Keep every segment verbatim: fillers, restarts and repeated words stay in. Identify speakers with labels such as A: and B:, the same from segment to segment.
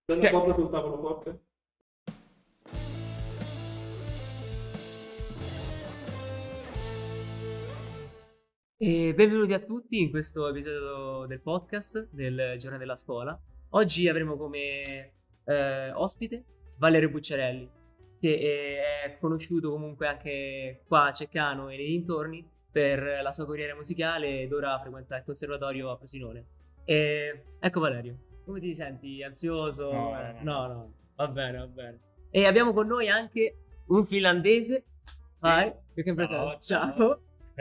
A: Prendo poco sul tavolo forte.
B: E benvenuti a tutti in questo episodio del podcast del Giorno della Scuola. Oggi avremo come eh, ospite Valerio Bucciarelli, che è conosciuto comunque anche qua a Ceccano e nei dintorni per la sua carriera musicale ed ora frequenta il conservatorio a Frosinone. E ecco Valerio, come ti senti? Ansioso?
A: No,
B: Eh,
A: no,
B: no,
A: no.
B: no, va bene, va bene. E abbiamo con noi anche un finlandese. Hi, you can
A: Ciao,
B: present.
A: ciao.
B: Ciao.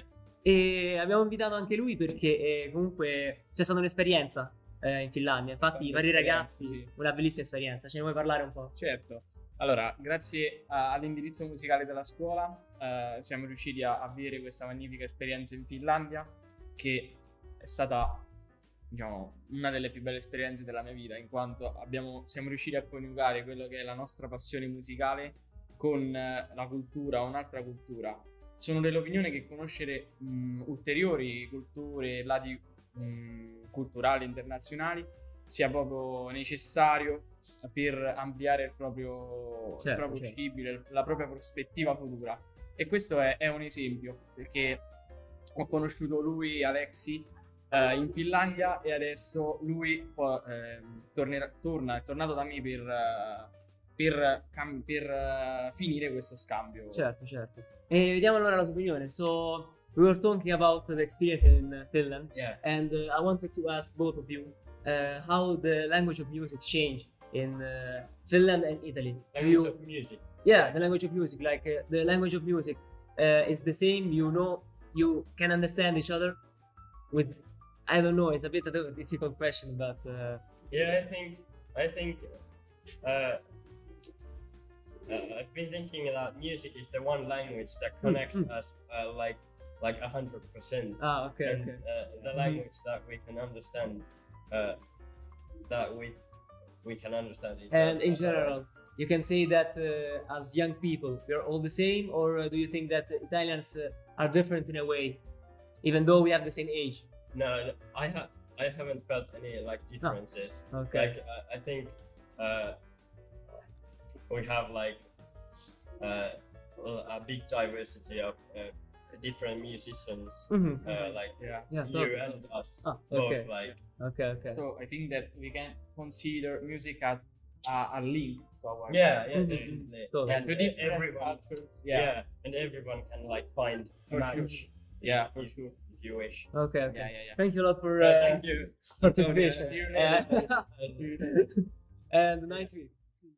B: E abbiamo invitato anche lui perché eh, comunque c'è stata un'esperienza eh, in Finlandia. Infatti,
A: Tante
B: vari
A: esperienze,
B: ragazzi,
A: sì.
B: una bellissima esperienza. Ce ne vuoi parlare un po'?
A: Certo. Allora, grazie a- all'indirizzo musicale della scuola, eh, siamo riusciti a, a vivere questa magnifica esperienza in Finlandia, che è stata, diciamo, una delle più belle esperienze della mia vita, in quanto abbiamo, siamo riusciti a coniugare quello che è la nostra passione musicale con eh, la cultura, un'altra cultura. Sono dell'opinione che conoscere mh, ulteriori culture, lati mh, culturali internazionali sia proprio necessario per ampliare il proprio, il
B: Certo,
A: proprio
B: certo.
A: scibile, la propria prospettiva futura. E questo è, è un esempio, perché ho conosciuto lui, Alexi, eh, in Finlandia, e adesso lui può, ehm, tornerà- torna, è tornato da me per, eh, per, cam- per, eh, finire questo scambio.
B: Certo, certo. E vediamo allora la sua opinione. So, we were talking about the experience in Finland,
A: Yeah.
B: and uh, I wanted to ask both of you uh, how the language of music changed in uh, Finland and Italy. Do
C: Language
B: you-
C: of music.
B: Yeah, the language of music, like uh, the language of music uh, is the same. You know, you can understand each other. With, I don't know, it's a bit of a difficult question, but uh,
C: Yeah, I think I think uh, uh, I've been thinking that music is the one language that connects
B: mm.
C: us uh, like like a hundred percent.
B: ah, okay,
C: And
B: okay.
C: uh, the
B: Mhm.
C: language that we can understand, uh, that we we can understand each
B: And
C: other.
B: in general, you can say that uh, as young people, we're all the same, or uh, do you think that Italians uh, are different in a way, even though we have the same age?
C: No, no, I ha- I haven't felt any like differences.
B: Okay.
C: Like uh, I think uh, we have like uh, a big diversity of uh, different musicians,
B: Mhm.
C: uh, like
A: Yeah.
B: Yeah,
C: you
B: totally.
C: and us,
B: Ah,
C: both
B: okay.
C: like
B: Okay, okay.
A: So I think that we can consider music as a, a link to our
C: yeah, yeah,
B: Mhm.
C: definitely.
B: Totally.
A: and to
C: And
A: different
C: everyone,
A: cultures.
C: yeah.
A: Yeah,
C: and everyone can like find
A: For
C: a match.
A: sure. yeah, for
C: if,
A: sure.
C: if you wish.
B: Okay, okay.
A: Yeah, yeah, yeah.
B: Thank you a lot for
C: Uh,
B: uh,
C: thank you.
B: participation.
A: See you
B: Uh,
A: later.
B: and nice week.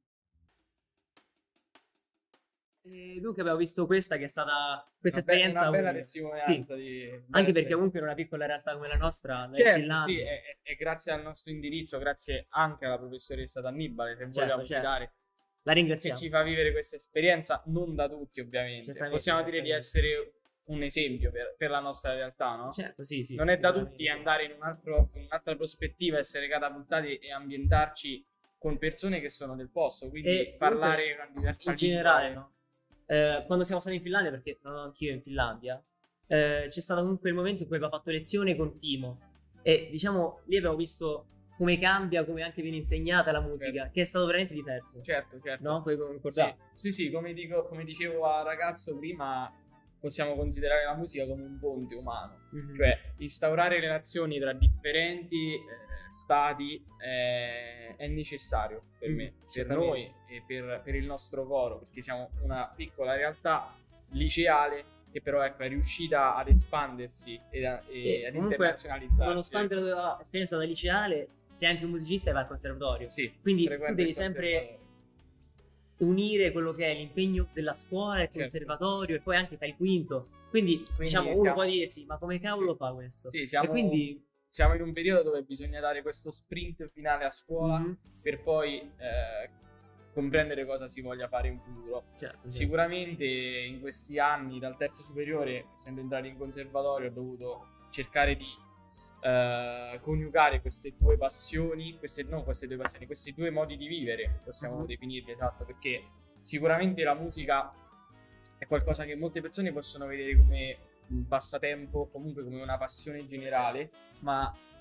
B: E dunque abbiamo visto questa che è stata questa
A: Una be-
B: esperienza
A: una bella
B: unica.
A: lezione
B: Sì.
A: alta di,
B: Anche perché comunque in una piccola realtà come la nostra, noi in
A: certo,
B: Finlandia,
A: sì, e, e- e grazie al nostro indirizzo, grazie anche alla professoressa D'Annibale, se
B: Certo,
A: vogliamo
B: certo.
A: citare,
B: la
A: che
B: ringraziamo.
A: ci fa vivere questa esperienza, non da tutti ovviamente.
B: Certamente,
A: Possiamo dire di
B: certamente.
A: essere un esempio per, per la nostra realtà, no?
B: Certo, sì, sì.
A: Non è da
B: sicuramente.
A: tutti andare in, un altro- in un'altra prospettiva, essere catapultati e ambientarci con persone che sono del posto, quindi
B: E
A: parlare una diversa
B: in
A: lingua
B: generale,
A: è-
B: no? Eh, quando siamo stati in Finlandia, perché non ho anch'io in Finlandia, eh, c'è stato comunque il momento in cui abbiamo fatto lezione con Timo e diciamo lì abbiamo visto come cambia, come anche viene insegnata la musica,
A: Certo.
B: che è stato veramente diverso,
A: Certo, certo.
B: no? Puoi
A: Sì,
B: concordare?
A: sì, sì, come, dico, come dicevo al ragazzo prima, possiamo considerare la musica come un ponte umano,
B: Mhm.
A: cioè instaurare relazioni tra differenti eh, stati eh, è necessario per
B: Mm,
A: me, per
B: certamente.
A: noi e per, per il nostro coro, perché siamo una piccola realtà liceale che però ecco, è riuscita ad espandersi e, a- e
B: E
A: ad
B: comunque,
A: internazionalizzarsi.
B: nonostante la tua esperienza da liceale, sei anche un musicista e vai al conservatorio.
A: Sì,
B: Quindi tu
A: frequento
B: devi
A: il
B: sempre
A: conservatorio.
B: unire quello che è l'impegno della scuola, il
A: Certo.
B: conservatorio e poi anche fai il quinto. Quindi, diciamo, uno
A: siamo-
B: può dirsi, ma come cavolo
A: Sì.
B: fa questo?
A: Sì, siamo,
B: E quindi
A: siamo in un periodo dove bisogna dare questo sprint finale a scuola
B: Mhm.
A: per poi eh, comprendere cosa si voglia fare in futuro.
B: certo, certo.
A: Sicuramente in questi anni, dal terzo superiore, essendo entrato in conservatorio, ho dovuto cercare di eh, coniugare queste due passioni, queste, non queste due passioni, questi due modi di vivere, possiamo
B: Mhm.
A: definirli, esatto, perché sicuramente la musica è qualcosa che molte persone possono vedere come un passatempo, comunque come una passione generale, ma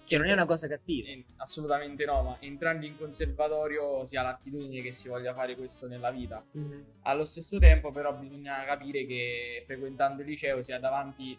B: Che non è una cosa cattiva.
A: Eh, assolutamente no, ma entrando in conservatorio si ha l'attitudine che si voglia fare questo nella vita.
B: Mm-hmm.
A: Allo stesso tempo però bisogna capire che frequentando il liceo si ha davanti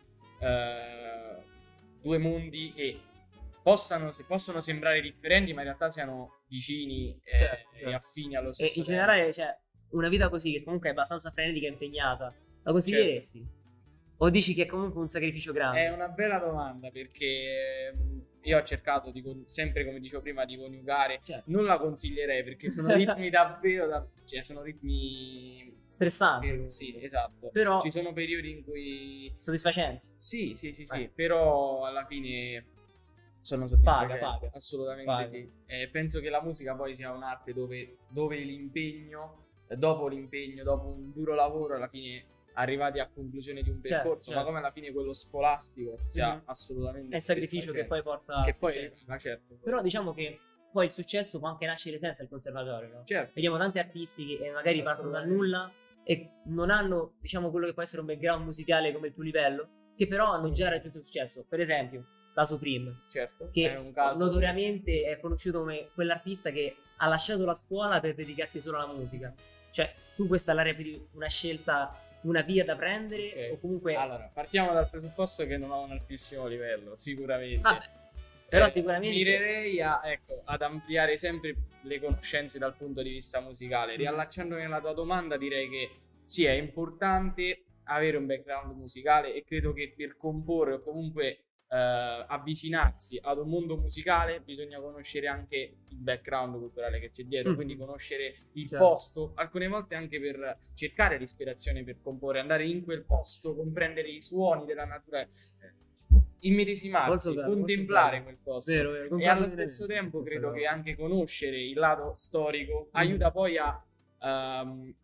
A: eh, due mondi che possano, se possono sembrare differenti, ma in realtà siano vicini e,
B: Certo,
A: e
B: certo.
A: affini allo
B: E
A: stesso
B: in
A: tempo.
B: generale, cioè, una vita così che comunque è abbastanza frenetica e impegnata, la consiglieresti?
A: Certo.
B: O dici che è comunque un sacrificio grande?
A: È una bella domanda, perché mm, io ho cercato di con- sempre, come dicevo prima, di coniugare.
B: Certo.
A: Non la consiglierei perché sono ritmi davvero da- cioè sono ritmi
B: Stressanti.
A: per- sì, esatto.
B: Però
A: Ci sono periodi in cui
B: soddisfacenti.
A: sì, sì, sì, sì,
B: Eh.
A: però alla fine sono soddisfacenti.
B: Paga, paga.
A: Assolutamente
B: Paga.
A: sì. E penso che la musica poi sia un'arte dove, dove l'impegno, eh, dopo l'impegno, dopo un duro lavoro, alla fine arrivati a conclusione di un
B: Certo,
A: percorso,
B: certo.
A: ma come alla fine quello scolastico sia
B: Mhm.
A: assolutamente
B: È il sacrificio che poi porta
A: che
B: al
A: poi
B: successo.
A: ma certo.
B: Però diciamo che poi il successo può anche nascere senza il conservatorio, no?
A: certo.
B: Vediamo tanti artisti che magari partono dal nulla e non hanno, diciamo, quello che può essere un background musicale come il tuo livello, che però hanno già raggiunto il successo. Per esempio, la Supreme,
A: Certo,
B: che
A: è un caso
B: notoriamente è conosciuto come quell'artista che ha lasciato la scuola per dedicarsi solo alla musica. Cioè, tu questa la reputi una scelta, una via da prendere,
A: Ok.
B: o comunque...
A: Allora, partiamo dal presupposto che non ho un altissimo livello, sicuramente.
B: Vabbè, però
A: Eh,
B: sicuramente...
A: mirerei a, ecco, ad ampliare sempre le conoscenze dal punto di vista musicale.
B: Mm.
A: Riallacciandomi alla tua domanda, direi che sì, è importante avere un background musicale, e credo che per comporre o comunque eh, avvicinarsi ad un mondo musicale bisogna conoscere anche il background culturale che c'è dietro,
B: Mm.
A: quindi conoscere il
B: Certo.
A: posto, alcune volte anche per cercare l'ispirazione per comporre, andare in quel posto, comprendere i suoni della natura, immedesimarsi,
B: Molto bello,
A: contemplare
B: molto bello.
A: quel posto.
B: Vero, vero,
A: E
B: concordo
A: allo
B: pienamente
A: stesso tempo
B: con questa
A: credo
B: cosa.
A: che anche conoscere il lato storico aiuta poi a, ehm,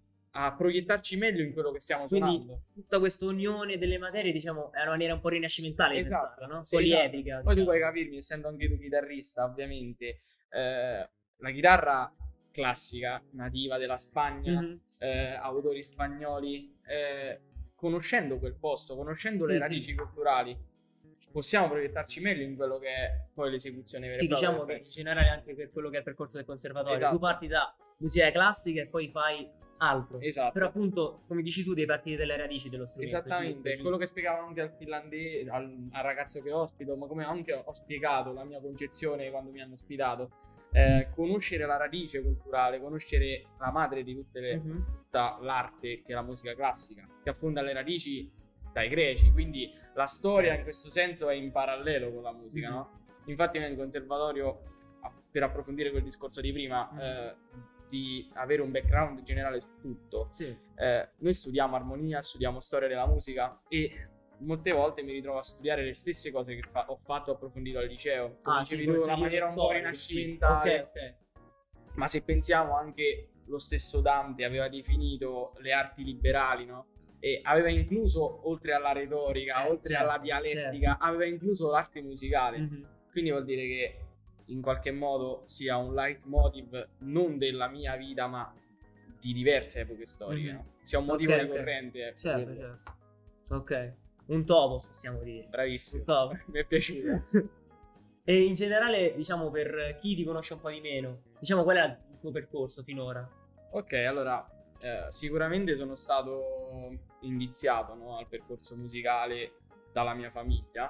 A: a proiettarci meglio in quello che stiamo
B: Quindi
A: suonando.
B: tutta questa unione delle materie, diciamo, è una maniera un po' rinascimentale di
A: Esatto,
B: pensarla, no?
A: sì,
B: Poliepica.
A: esatto. Poi tu
B: diciamo.
A: puoi capirmi, essendo anche tu chitarrista, ovviamente, eh, la chitarra classica, nativa della Spagna,
B: Mhm.
A: eh, autori spagnoli, eh, conoscendo quel posto, conoscendo le
B: Sì,
A: radici
B: sì.
A: culturali, possiamo proiettarci meglio in quello che è poi l'esecuzione vera e
B: Sì,
A: propria
B: diciamo
A: del
B: che in
A: pezzo.
B: generale anche per quello che è il percorso del conservatorio.
A: Esatto.
B: Tu parti da musica classica e poi fai altro.
A: Esatto.
B: Però appunto, come dici tu, devi partire dalle radici dello strumento.
A: Esattamente,
B: giusto, giusto.
A: quello che spiegavo anche al finlandese, al, al ragazzo che ospito, ma come anche ho spiegato la mia concezione quando mi hanno ospitato. Eh, conoscere la radice culturale, conoscere la madre di tutte le,
B: Mhm.
A: tutta l'arte che è la musica classica, che affonda le radici dai greci, quindi la storia in questo senso è in parallelo con la musica,
B: Mhm.
A: no? Infatti nel conservatorio, a- per approfondire quel discorso di prima,
B: Mhm.
A: eh, di avere un background generale su tutto,
B: Sì.
A: eh, noi studiamo armonia, studiamo storia della musica, e molte volte mi ritrovo a studiare le stesse cose che fa- ho fatto e approfondito al liceo. Come
B: Ah,
A: dicevi
B: sì,
A: tu,
B: quel
A: la
B: periodo
A: maniera un po'
B: storico,
A: rinascimentale.
B: sì. Ok, ok.
A: Ma se pensiamo anche, lo stesso Dante aveva definito le arti liberali, no? E aveva incluso, oltre alla retorica,
B: Eh,
A: oltre
B: certo,
A: alla dialettica, aveva incluso l'arte musicale.
B: Mhm.
A: Quindi vuol dire che in qualche modo sia un leitmotiv non della mia vita, ma di diverse epoche storiche,
B: Mhm.
A: no? Sia un
B: Ok,
A: motivo
B: ok.
A: ricorrente. Ecco,
B: Certo,
A: quello.
B: certo. Ok. Un topos, possiamo dire.
A: Bravissimo.
B: Un topos.
A: Mi è piaciuto.
B: E in generale, diciamo, per chi ti conosce un po' di meno, diciamo, qual è il tuo percorso finora?
A: Ok, allora, eh, sicuramente sono stato indiziato, no, al percorso musicale dalla mia famiglia,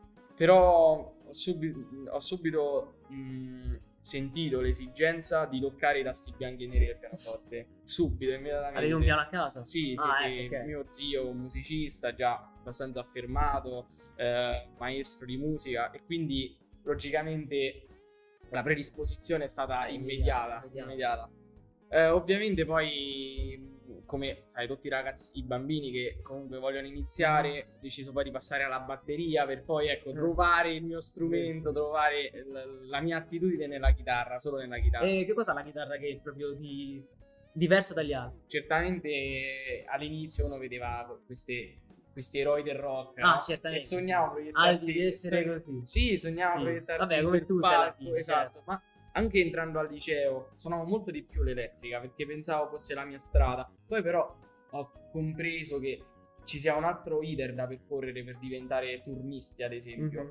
A: però ho, subi- ho subito mh, sentito l'esigenza di toccare i tasti bianchi e neri del pianoforte, subito, immediatamente.
B: Avevi un piano a casa?
A: Sì, sì,
B: Ah,
A: sì.
B: ecco, ok.
A: Mio zio, un musicista già abbastanza affermato, eh, maestro di musica, e quindi logicamente la predisposizione è stata immediata.
B: Immediata,
A: immediata. Eh, ovviamente poi, come sai, tutti i ragazzi, i bambini che comunque vogliono iniziare, ho deciso poi di passare alla batteria per poi, ecco,
B: Mm.
A: trovare il mio strumento, trovare l- la mia attitudine nella chitarra, solo nella chitarra.
B: E che cos'ha la chitarra che è proprio di... diverso dagli altri?
A: Certamente all'inizio uno vedeva queste, questi eroi del rock,
B: Ah,
A: no?
B: certamente.
A: E sognavo proiettarsi
B: Ah, di essere
A: sogn-
B: così.
A: Sì, sognavo
B: Sì.
A: proiettarsi
B: Vabbè,
A: in
B: come
A: quel
B: tutte alla
A: palco,
B: fine,
A: esatto,
B: certo.
A: ma anche entrando al liceo suonavo molto di più l'elettrica perché pensavo fosse la mia strada. Poi però ho compreso che ci sia un altro iter da percorrere per diventare turnisti, ad esempio.
B: Mhm.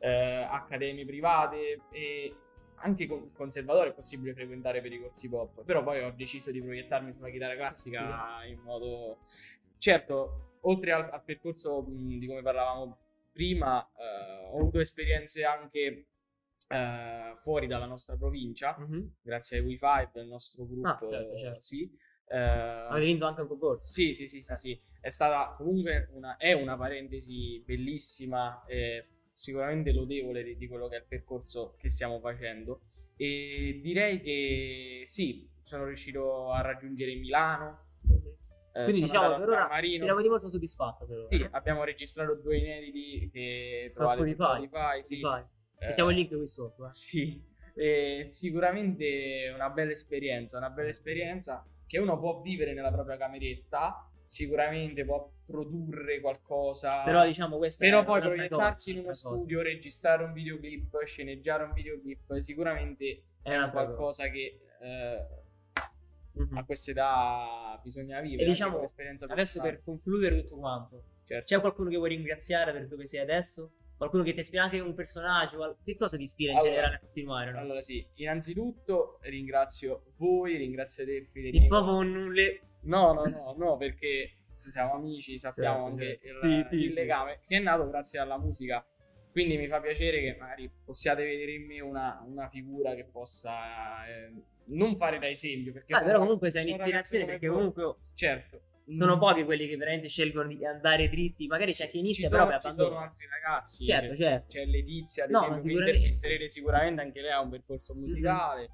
A: eh, accademie private e anche con il conservatorio è possibile frequentare per i corsi pop, però poi ho deciso di proiettarmi sulla chitarra classica in modo... Certo, oltre al, al percorso mh, di come parlavamo prima, eh, ho avuto esperienze anche eh, fuori dalla nostra provincia,
B: Mm-hmm.
A: grazie ai WeFive del nostro gruppo.
B: Ah, certo, certo.
A: Sì. Eh,
B: Avete vinto anche un concorso?
A: sì, sì, sì, sì, sì. È stata comunque una, è una parentesi bellissima, eh, sicuramente lodevole di, di quello che è il percorso che stiamo facendo. E direi che sì, sono riuscito a raggiungere Milano. Eh,
B: Quindi
A: sono
B: diciamo
A: andato
B: per
A: a
B: ora
A: Marino.
B: eravamo molto soddisfatto per ora.
A: Sì, abbiamo registrato due inediti che trovate su
B: Spotify.
A: Spotify. Sì.
B: Spotify.
A: Eh,
B: Mettiamo il link qui sotto. Eh.
A: Sì, e sicuramente una bella esperienza, una bella esperienza che uno può vivere nella propria cameretta, sicuramente può produrre qualcosa,
B: Però diciamo questa
A: però
B: è
A: poi
B: un'altra
A: proiettarsi
B: cosa,
A: in uno
B: un'altra cosa.
A: studio, registrare un videoclip, sceneggiare un videoclip, sicuramente
B: È
A: è un
B: un'altra
A: qualcosa che eh,
B: Mhm.
A: a questa età bisogna vivere.
B: E
A: anche
B: diciamo,
A: come esperienza
B: adesso
A: personale.
B: per concludere tutto quanto,
A: Certo.
B: c'è qualcuno che vuoi ringraziare per dove sei adesso? Qualcuno che ti ispira, anche un personaggio? qual- Che cosa ti ispira in
A: Allora,
B: generale a continuare? No?
A: Allora sì, innanzitutto ringrazio voi, ringrazio te
B: Sì,
A: Federico.
B: proprio un le...
A: No, no, no, no, perché siamo amici, sappiamo
B: Certo,
A: anche
B: certo.
A: il,
B: Sì, sì,
A: il
B: sì.
A: legame che è nato grazie alla musica. Quindi mi fa piacere che magari possiate vedere in me una, una figura che possa eh, non fare da esempio. Perché
B: Ah, però comunque sei
A: sono ragazzi
B: un'ispirazione
A: come
B: perché
A: voi.
B: comunque
A: Certo.
B: sono
A: Mm,
B: pochi quelli che veramente scelgono di andare dritti. Magari c'è chi inizia,
A: ci
B: però
A: sono,
B: poi
A: ci sono
B: abbandona.
A: altri ragazzi.
B: Certo,
A: c'è,
B: certo.
A: c'è Letizia, ad
B: No,
A: esempio, che
B: sicuramente.
A: intervisterete sicuramente, anche lei ha un percorso
B: Mhm.
A: musicale.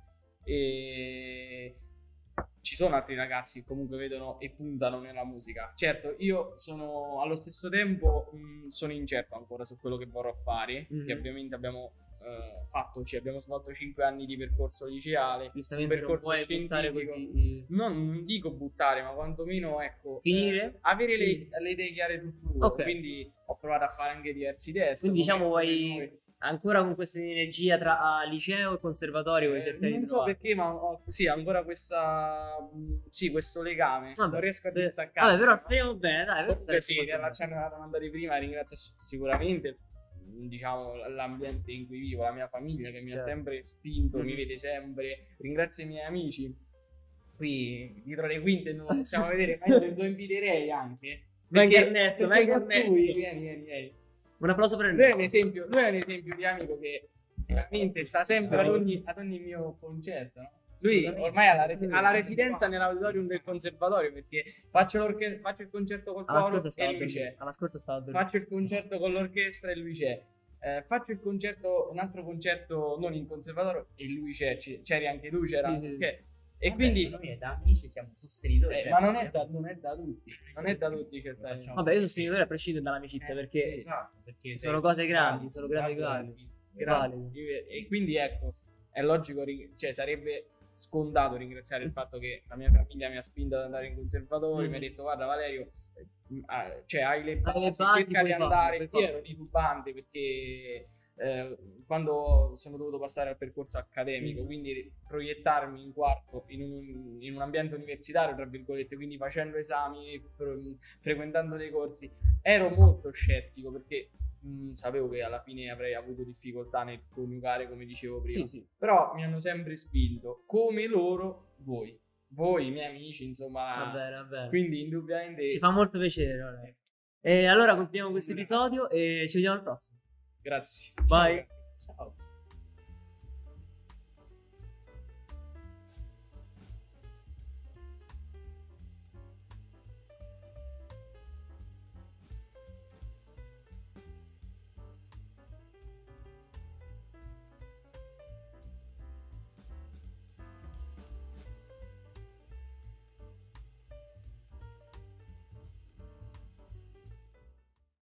A: E ci sono altri ragazzi che comunque vedono e puntano nella musica. Certo, io sono allo stesso tempo mh, sono incerto ancora su quello che vorrò fare,
B: Mhm.
A: che ovviamente abbiamo eh, fatto, cioè abbiamo svolto cinque anni di percorso liceale,
B: Giustamente
A: un
B: non
A: percorso
B: puoi buttare
A: scientifico.
B: così.
A: Non, non dico buttare, ma quantomeno ecco,
B: Finire?
A: eh, avere le,
B: Finire.
A: le idee chiare sul futuro.
B: Ok.
A: Quindi ho provato a fare anche diversi test.
B: Quindi diciamo
A: come-
B: vuoi
A: come-
B: ancora con questa energia tra ah, liceo e conservatorio vuoi
A: Eh,
B: cercare di
A: non so
B: trovare.
A: perché, ma ho sì, ancora questa mh, sì, questo legame.
B: Vabbè,
A: non riesco a
B: beh,
A: distaccare.
B: Vabbè, però speriamo bene, dai. per
A: Comunque
B: stare
A: sì,
B: molto
A: riallacciando alla domanda di prima, ringrazio s- sicuramente mh, diciamo l'ambiente in cui vivo, la mia famiglia che mi ha
B: Certo.
A: sempre spinto, mi
B: Mhm.
A: vede sempre. Ringrazio i miei amici. Qui dietro le quinte non lo possiamo vedere, ma io lo inviterei anche.
B: Vai
A: Perché-
B: Ernesto,
A: perché
B: vai
A: con
B: Ernesto.
A: lui- Vieni, vieni, vieni.
B: Un applauso per
A: Lui è un
B: Ernesto.
A: esempio, lui è un esempio di amico che veramente sta sempre ad ogni, ad ogni mio concerto, no? Lui ormai ha la, resi- ha la residenza nell'auditorium del conservatorio perché faccio, l'orche- faccio il concerto col
B: Alla
A: coro
B: scorsa
A: e
B: stava
A: lui c'è.
B: dormendo. Alla scorsa stava dormendo.
A: Faccio il concerto con l'orchestra e lui c'è. Eh, faccio il concerto, un altro concerto non in conservatorio e lui c'è. C- c'eri anche tu, c'era
B: Sì, sì.
A: anche. E
D: Vabbè,
A: quindi,
D: noi da amici siamo sostenitori.
A: eh,
D: cioè,
A: ma non è,
D: eh,
A: da, non è da tutti, non è da tutti certamente.
D: Facciamo-
B: Vabbè, io sono sostenitore a prescindere dall'amicizia
D: eh,
B: perché
D: sì, esatto, perché
B: sono
D: sei-
B: cose grandi,
D: grandi,
B: sono grandi
D: grandi,
B: cose.
A: Grazie.
B: Validi.
A: Io- E quindi ecco, è logico, ri- cioè sarebbe scontato ringraziare il fatto che la mia famiglia mi ha spinto ad andare in conservatorio,
B: Mm.
A: mi ha detto guarda Valerio, eh, ah, cioè hai le basi,
B: Hai le basi,
A: cerca di
B: puoi farlo,
A: andare,
B: puoi
A: io
B: farlo.
A: ero titubante perché eh, quando sono dovuto passare al percorso accademico,
B: Mm.
A: quindi proiettarmi in quarto in un, in un ambiente universitario, tra virgolette, quindi facendo esami, pro- frequentando dei corsi, ero molto scettico perché mh, sapevo che alla fine avrei avuto difficoltà nel coniugare, come dicevo prima.
B: Sì, sì.
A: Però mi hanno sempre spinto, come loro, voi, voi, i miei amici, insomma.
B: Va bene, va bene.
A: Quindi indubbiamente
B: Ci fa molto piacere. Valerio. E allora concludiamo questo episodio e ci vediamo al prossimo.
A: grazie.
B: Bye.
D: Ciao.